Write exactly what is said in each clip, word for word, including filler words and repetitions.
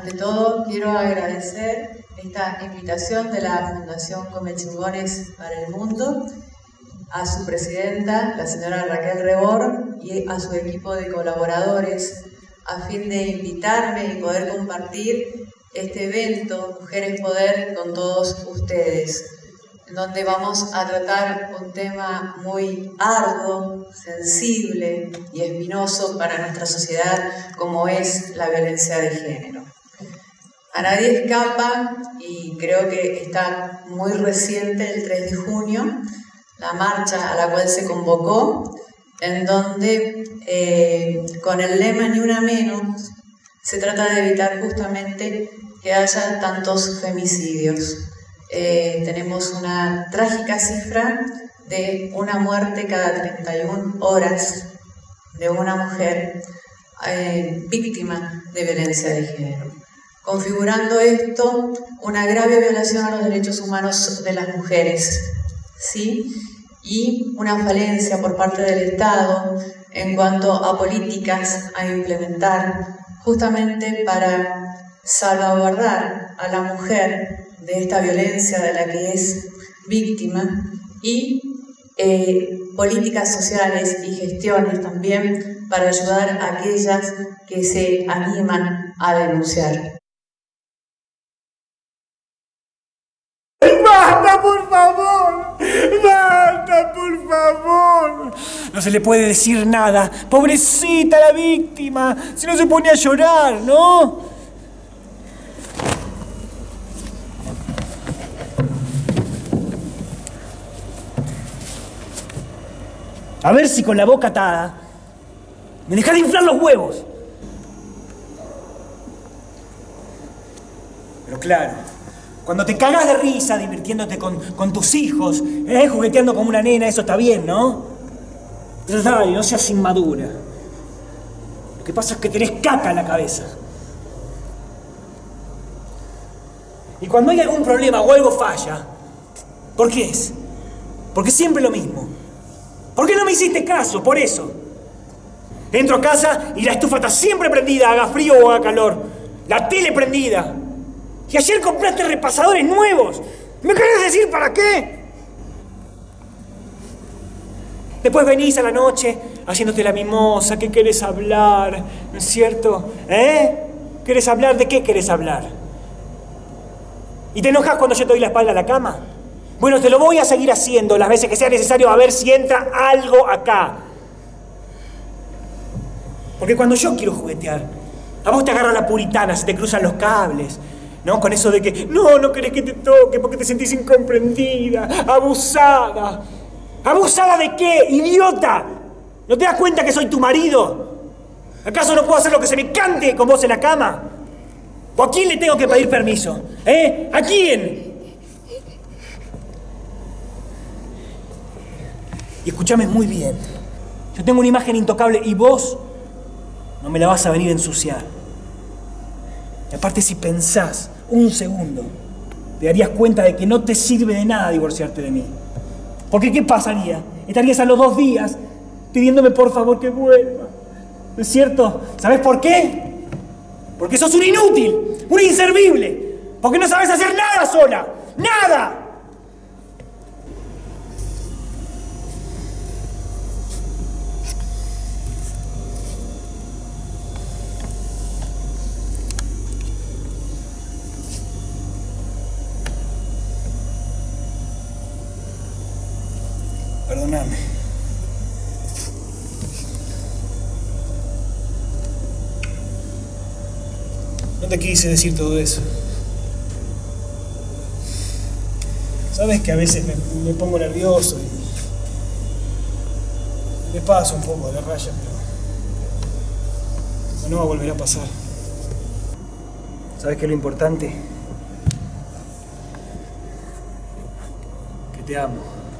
Ante todo, quiero agradecer esta invitación de la Fundación Comechingones para el Mundo a su presidenta, la señora Raquel Rebor, y a su equipo de colaboradores, a fin de invitarme y poder compartir este evento, Mujeres Poder, con todos ustedes, en donde vamos a tratar un tema muy arduo, sensible y espinoso para nuestra sociedad, como es la violencia de género. A nadie escapa, y creo que está muy reciente, el tres de junio, la marcha a la cual se convocó, en donde eh, con el lema Ni una menos, se trata de evitar justamente que haya tantos femicidios. Eh, tenemos una trágica cifra de una muerte cada treinta y una horas de una mujer eh, víctima de violencia de género, configurando esto una grave violación a los derechos humanos de las mujeres, ¿sí? Y una falencia por parte del Estado en cuanto a políticas a implementar justamente para salvaguardar a la mujer de esta violencia de la que es víctima y eh, políticas sociales y gestiones también para ayudar a aquellas que se animan a denunciar. ¡Basta, por favor! ¡Basta, por favor! No se le puede decir nada. Pobrecita la víctima. Si no se pone a llorar, ¿no? A ver si con la boca atada me dejas de inflar los huevos. Pero claro, cuando te cagas de risa divirtiéndote con, con tus hijos, eh, jugueteando como una nena, eso está bien, ¿no? Pero dale, no seas inmadura. Lo que pasa es que tenés caca en la cabeza. Y cuando hay algún problema o algo falla, ¿por qué es? Porque siempre lo mismo. ¿Por qué no me hiciste caso? Por eso. Entro a casa y la estufa está siempre prendida, haga frío o haga calor. La tele prendida. Y ayer compraste repasadores nuevos. ¿Me querés decir para qué? Después venís a la noche haciéndote la mimosa. ¿Qué querés hablar? ¿No es cierto? ¿Eh? ¿Querés hablar? ¿De qué querés hablar? ¿Y te enojas cuando yo te doy la espalda a la cama? Bueno, te lo voy a seguir haciendo las veces que sea necesario a ver si entra algo acá. Porque cuando yo quiero juguetear, a vos te agarra la puritana, se te cruzan los cables, ¿no? Con eso de que, no, no querés que te toque porque te sentís incomprendida, abusada. ¿Abusada de qué, idiota? ¿No te das cuenta que soy tu marido? ¿Acaso no puedo hacer lo que se me cante con vos en la cama? ¿O a quién le tengo que pedir permiso? ¿Eh? ¿A quién? Y escúchame muy bien. Yo tengo una imagen intocable y vos no me la vas a venir a ensuciar. Y aparte, si pensás un segundo, te darías cuenta de que no te sirve de nada divorciarte de mí. Porque ¿qué pasaría? Estarías a los dos días pidiéndome por favor que vuelva. ¿No es cierto? ¿Sabés por qué? Porque sos un inútil, un inservible. Porque no sabes hacer nada sola. ¡Nada! Perdóname. No te quise decir todo eso. Sabes que a veces me, me pongo nervioso y me paso un poco de la raya, pero no va a volver a pasar. ¿Sabes qué es lo importante? Que te amo.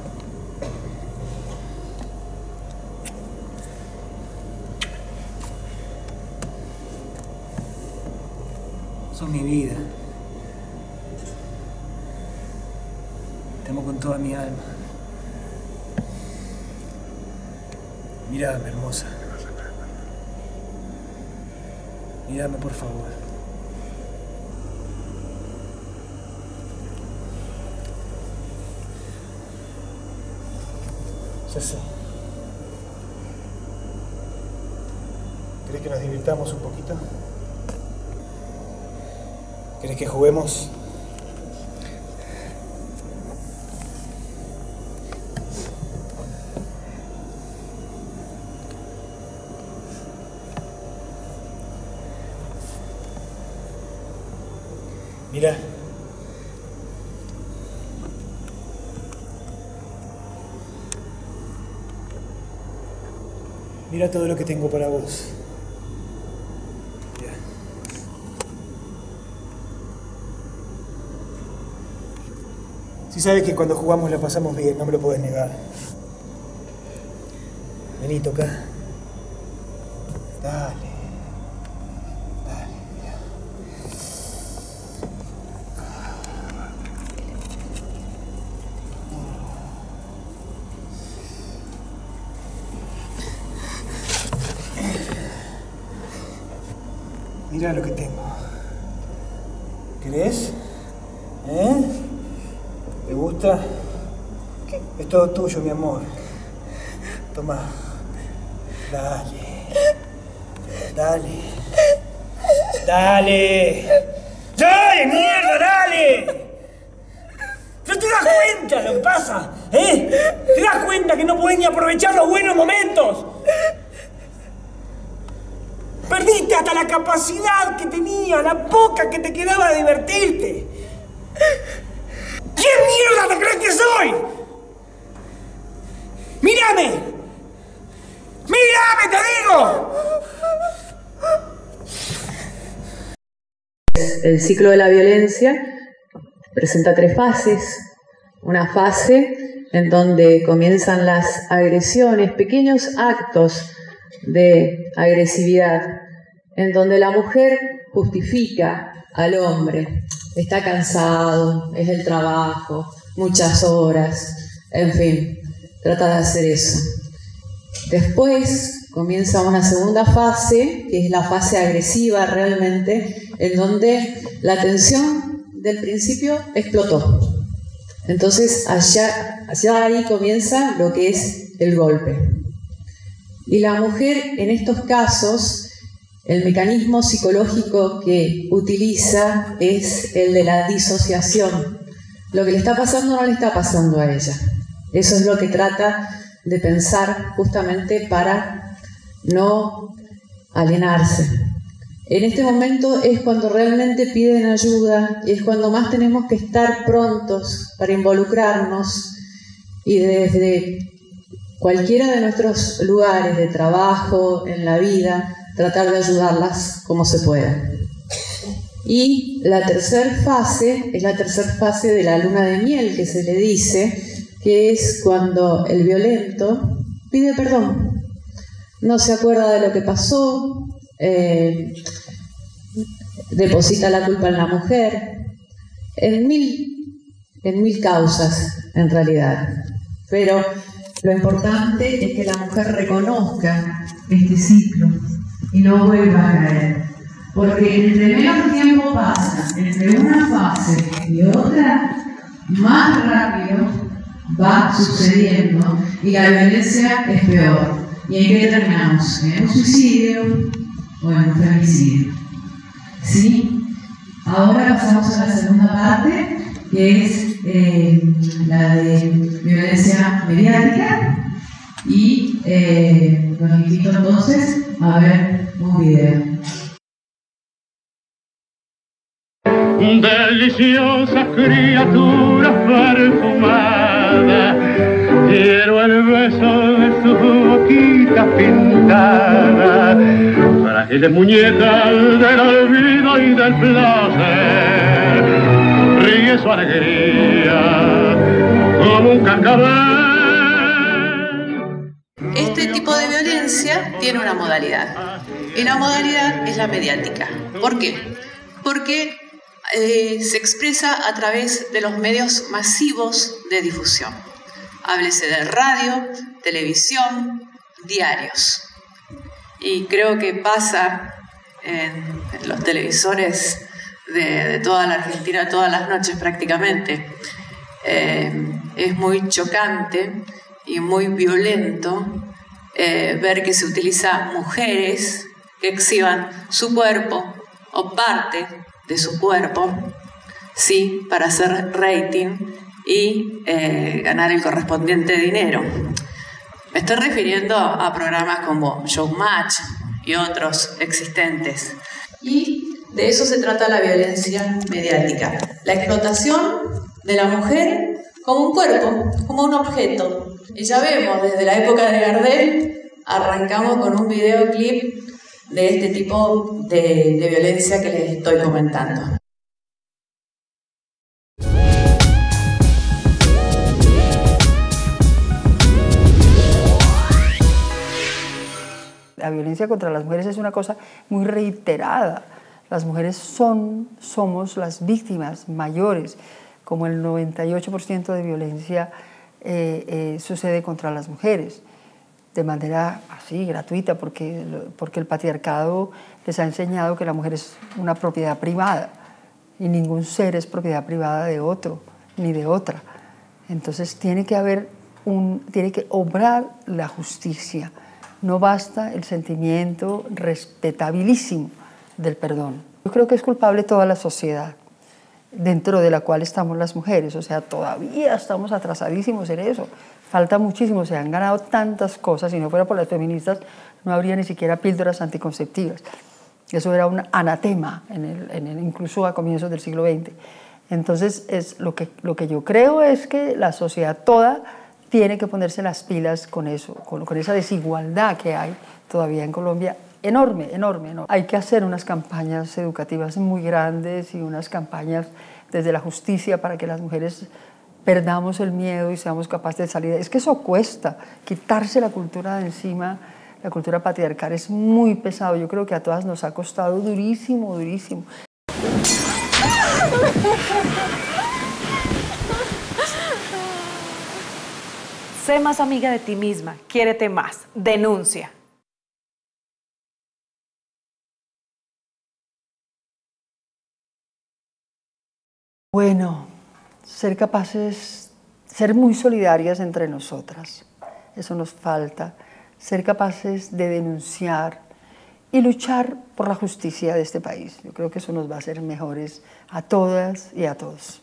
Sos mi vida. Te amo con toda mi alma. Mírame, hermosa. Mírame, por favor. Ya sé. ¿Querés que nos divirtamos un poquito? ¿Querés que juguemos? Mira. Mira todo lo que tengo para vos. Mira. Si sabes que cuando jugamos la pasamos bien, no me lo podés negar. Vení, toca. Dale. Mira lo que tengo. ¿Querés? ¿Eh? ¿Te gusta? Es todo tuyo, mi amor. Toma. Dale. Dale. Dale. ¡Dale, mierda, dale! ¿No te das cuenta lo que pasa? ¿Eh? ¿Te das cuenta que no podés ni aprovechar los buenos momentos? Perdiste hasta la capacidad que tenía, la poca que te quedaba de divertirte. ¿Quién mierda te crees que soy? ¡Mírame! ¡Mírame, te digo! El ciclo de la violencia presenta tres fases. Una fase en donde comienzan las agresiones, pequeños actos de agresividad, en donde la mujer justifica al hombre. Está cansado, es el trabajo, muchas horas, en fin, trata de hacer eso. Después comienza una segunda fase, que es la fase agresiva realmente, en donde la tensión del principio explotó. Entonces allá, allá ahí comienza lo que es el golpe. Y la mujer en estos casos, el mecanismo psicológico que utiliza es el de la disociación. Lo que le está pasando no le está pasando a ella. Eso es lo que trata de pensar justamente para no alienarse. En este momento es cuando realmente piden ayuda y es cuando más tenemos que estar prontos para involucrarnos y desde cualquiera de nuestros lugares de trabajo, en la vida, tratar de ayudarlas como se pueda. Y la tercera fase es la tercera fase de la luna de miel, que se le dice, que es cuando el violento pide perdón. No se acuerda de lo que pasó, eh, deposita la culpa en la mujer, en mil, en mil causas en realidad. Pero lo importante es que la mujer reconozca este ciclo y no vuelva a caer. Porque entre menos tiempo pasa entre una fase y otra, más rápido va sucediendo y la violencia es peor. ¿Y en qué terminamos? ¿En un suicidio o en un femicidio? ¿Sí? Ahora pasamos a la segunda parte, que es eh, la de violencia mediática, y eh, los invito entonces a ver un video. Deliciosa criatura perfumada, quiero el beso de su boquita pintada, frágiles muñecas del olvido y del placer, ríe su alegría como un cascabel. Este tipo de violencia tiene una modalidad, y la modalidad es la mediática. ¿Por qué? Porque Eh, se expresa a través de los medios masivos de difusión. Háblese de radio, televisión, diarios. Y creo que pasa en, en los televisores de, de toda la Argentina todas las noches prácticamente. Eh, es muy chocante y muy violento eh, ver que se utiliza mujeres que exhiban su cuerpo o parte de su cuerpo, sí, para hacer rating y eh, ganar el correspondiente dinero. Me estoy refiriendo a programas como Showmatch y otros existentes. Y de eso se trata la violencia mediática. La explotación de la mujer como un cuerpo, como un objeto. Y ya vemos, desde la época de Gardel, arrancamos con un videoclip de este tipo de, de violencia que les estoy comentando. La violencia contra las mujeres es una cosa muy reiterada. Las mujeres son, somos las víctimas mayores, como el noventa y ocho por ciento de violencia eh, eh, sucede contra las mujeres, de manera así, gratuita, porque, porque el patriarcado les ha enseñado que la mujer es una propiedad privada y ningún ser es propiedad privada de otro ni de otra. Entonces tiene que haber un, tiene que obrar la justicia. No basta el sentimiento respetabilísimo del perdón. Yo creo que es culpable toda la sociedad, dentro de la cual estamos las mujeres. O sea, todavía estamos atrasadísimos en eso. Falta muchísimo, se han ganado tantas cosas. Si no fuera por las feministas, no habría ni siquiera píldoras anticonceptivas. Eso era un anatema, en el, en el, incluso a comienzos del siglo veinte. Entonces, es, lo, que, lo que yo creo es que la sociedad toda tiene que ponerse las pilas con eso, con, con esa desigualdad que hay todavía en Colombia, enorme, enorme, enorme. Hay que hacer unas campañas educativas muy grandes y unas campañas desde la justicia para que las mujeres perdamos el miedo y seamos capaces de salir. Es que eso cuesta, quitarse la cultura de encima, la cultura patriarcal es muy pesado. Yo creo que a todas nos ha costado durísimo, durísimo. Sé más amiga de ti misma, quiérete más, denuncia. Bueno, ser capaces, ser muy solidarias entre nosotras, eso nos falta, ser capaces de denunciar y luchar por la justicia de este país. Yo creo que eso nos va a hacer mejores a todas y a todos.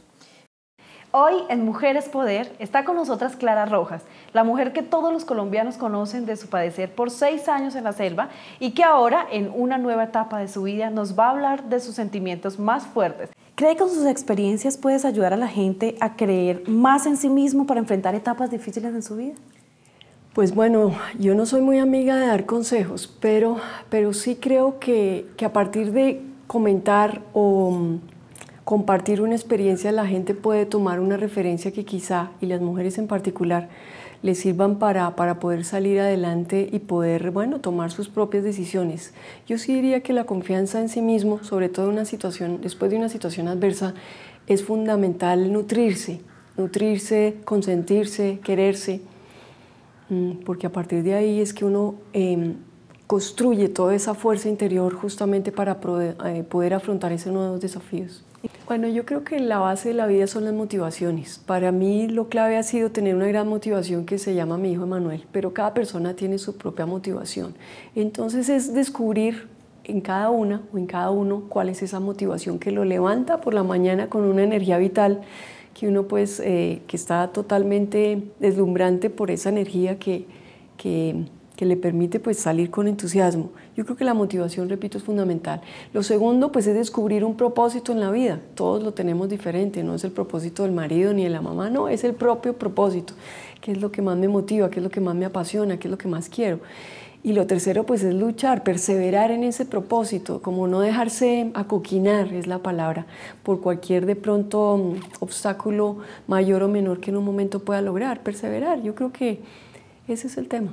Hoy en Mujeres Poder está con nosotras Clara Rojas, la mujer que todos los colombianos conocen de su padecer por seis años en la selva y que ahora, en una nueva etapa de su vida, nos va a hablar de sus sentimientos más fuertes. ¿Cree que con sus experiencias puedes ayudar a la gente a creer más en sí mismo para enfrentar etapas difíciles en su vida? Pues bueno, yo no soy muy amiga de dar consejos, pero, pero sí creo que, que a partir de comentar o compartir una experiencia, la gente puede tomar una referencia que quizá, y las mujeres en particular, les sirvan para, para poder salir adelante y poder, bueno, tomar sus propias decisiones. Yo sí diría que la confianza en sí mismo, sobre todo en una situación, después de una situación adversa, es fundamental nutrirse, nutrirse, consentirse, quererse, porque a partir de ahí es que uno eh, construye toda esa fuerza interior justamente para poder, eh, poder afrontar esos nuevos desafíos. Bueno, yo creo que la base de la vida son las motivaciones. Para mí lo clave ha sido tener una gran motivación que se llama mi hijo Emanuel, pero cada persona tiene su propia motivación. Entonces es descubrir en cada una o en cada uno cuál es esa motivación que lo levanta por la mañana con una energía vital, que uno pues eh, que está totalmente deslumbrante por esa energía que, que, que le permite pues salir con entusiasmo. Yo creo que la motivación, repito, es fundamental. Lo segundo pues es descubrir un propósito en la vida. Todos lo tenemos diferente, no es el propósito del marido ni de la mamá, no, es el propio propósito. ¿Qué es lo que más me motiva? ¿Qué es lo que más me apasiona? ¿Qué es lo que más quiero? Y lo tercero pues es luchar, perseverar en ese propósito, como no dejarse acoquinar, es la palabra, por cualquier de pronto um, obstáculo mayor o menor que en un momento pueda lograr, perseverar. Yo creo que ese es el tema.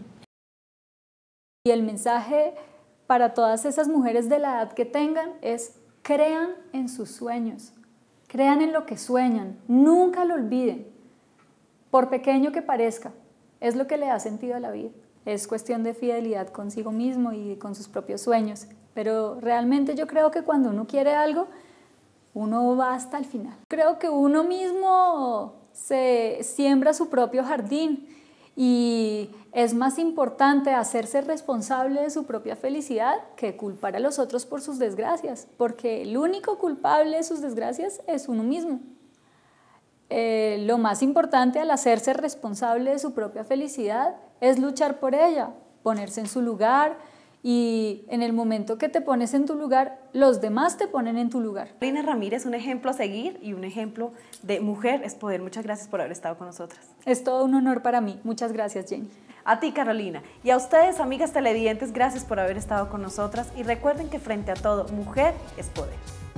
Y el mensaje para todas esas mujeres de la edad que tengan es: crean en sus sueños, crean en lo que sueñan, nunca lo olviden, por pequeño que parezca, es lo que le da sentido a la vida. Es cuestión de fidelidad consigo mismo y con sus propios sueños, pero realmente yo creo que cuando uno quiere algo, uno va hasta el final. Creo que uno mismo se siembra su propio jardín Y es más importante hacerse responsable de su propia felicidad que culpar a los otros por sus desgracias, porque el único culpable de sus desgracias es uno mismo. Eh, lo más importante al hacerse responsable de su propia felicidad es luchar por ella, ponerse en su lugar, y en el momento que te pones en tu lugar, los demás te ponen en tu lugar. Carolina Ramírez, un ejemplo a seguir y un ejemplo de mujer es poder. Muchas gracias por haber estado con nosotras. Es todo un honor para mí. Muchas gracias, Jenny. A ti, Carolina. Y a ustedes, amigas televidentes, gracias por haber estado con nosotras. Y recuerden que frente a todo, mujer es poder.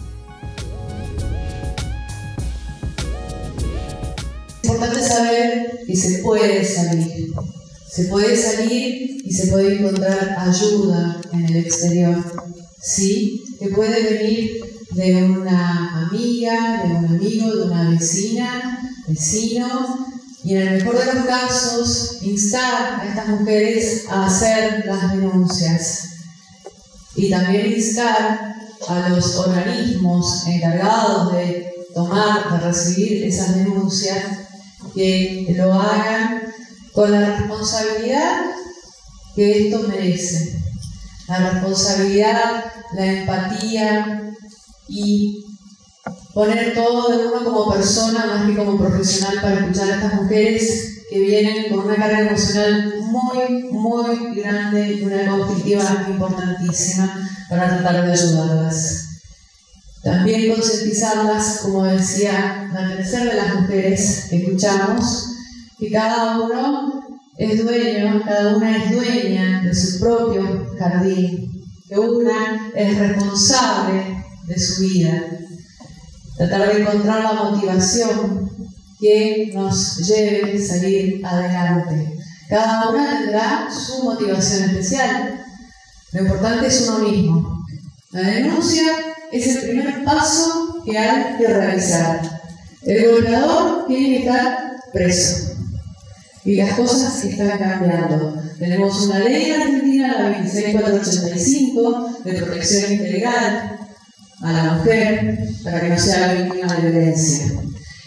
Es importante saber que se puede salir. Se puede salir y se puede encontrar ayuda en el exterior, ¿sí? Que puede venir de una amiga, de un amigo, de una vecina, vecino, y en el mejor de los casos, instar a estas mujeres a hacer las denuncias. Y también instar a los organismos encargados de tomar, de recibir esas denuncias, que lo hagan con la responsabilidad que esto merece, la responsabilidad, la empatía y poner todo de uno como persona más que como profesional para escuchar a estas mujeres que vienen con una carga emocional muy, muy grande y una conflictiva importantísima para tratar de ayudarlas. También concientizarlas, como decía, la tercera de las mujeres que escuchamos, que cada uno es dueño, cada una es dueña de su propio jardín, que una es responsable de su vida. Tratar de encontrar la motivación que nos lleve a salir adelante. Cada una tendrá su motivación especial. Lo importante es uno mismo. La denuncia es el primer paso que hay que realizar. El golpeador tiene que estar preso. Y las cosas están cambiando. Tenemos una ley en Argentina, la veintiséis mil cuatrocientos ochenta y cinco, de protección integral a la mujer para que no sea víctima de violencia.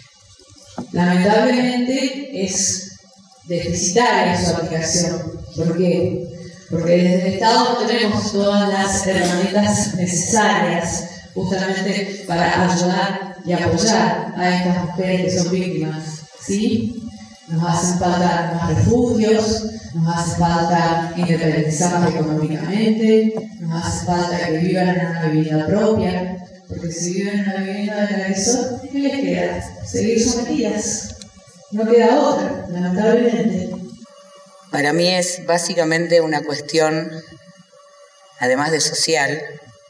Lamentablemente es deficitaria su aplicación. ¿Por qué? Porque desde el Estado no tenemos todas las herramientas necesarias justamente para ayudar y apoyar a estas mujeres que son víctimas, ¿sí? Nos hacen falta más refugios, nos hace falta independizarnos económicamente, nos hace falta que vivan en una vivienda propia, porque si viven en una vivienda del agresor, ¿qué les queda? Seguir sometidas. No queda otra, lamentablemente. Para mí es básicamente una cuestión, además de social,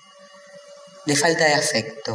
de falta de afecto.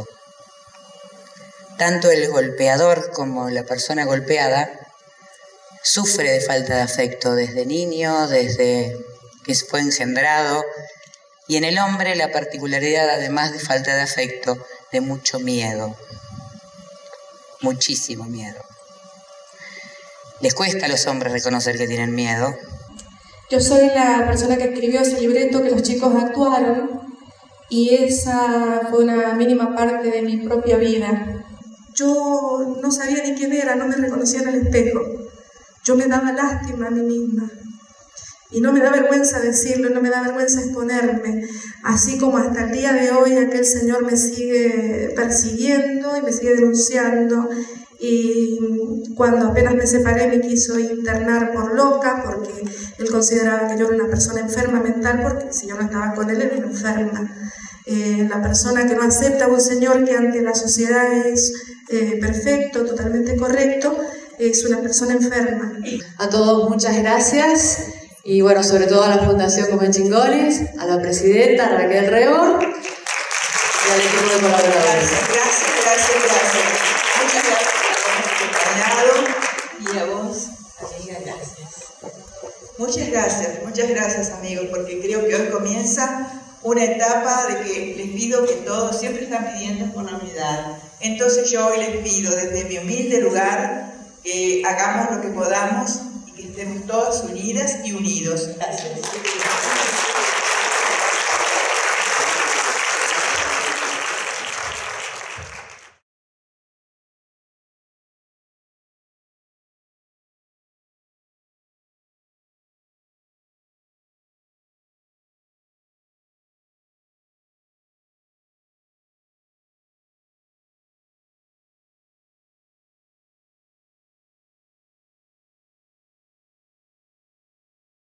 Tanto el golpeador como la persona golpeada sufre de falta de afecto desde niño, desde que fue engendrado, y en el hombre la particularidad, además de falta de afecto, de mucho miedo, muchísimo miedo. Les cuesta a los hombres reconocer que tienen miedo. Yo soy la persona que escribió ese libreto que los chicos actuaron, y esa fue una mínima parte de mi propia vida. Yo no sabía ni quién era, no me reconocía en el espejo. Yo me daba lástima a mí misma. Y no me da vergüenza decirlo, no me da vergüenza exponerme. Así como hasta el día de hoy aquel señor me sigue persiguiendo y me sigue denunciando. Y cuando apenas me separé me quiso internar por loca, porque él consideraba que yo era una persona enferma mental, porque si yo no estaba con él, era enferma. Eh, la persona que no acepta a un señor que ante la sociedad es eh, perfecto, totalmente correcto, es una persona enferma. A todos muchas gracias, y bueno, sobre todo a la Fundación Come Chingones, a la presidenta Raquel Rebor y al equipo de colaboradores. Gracias, gracias, gracias. Muchas gracias por habernos acompañado, y a vos, amiga, gracias. Muchas gracias, muchas gracias, amigos, porque creo que hoy comienza una etapa de que les pido que todos siempre están pidiendo por la unidad. Entonces yo hoy les pido desde mi humilde lugar que hagamos lo que podamos y que estemos todas unidas y unidos. Gracias.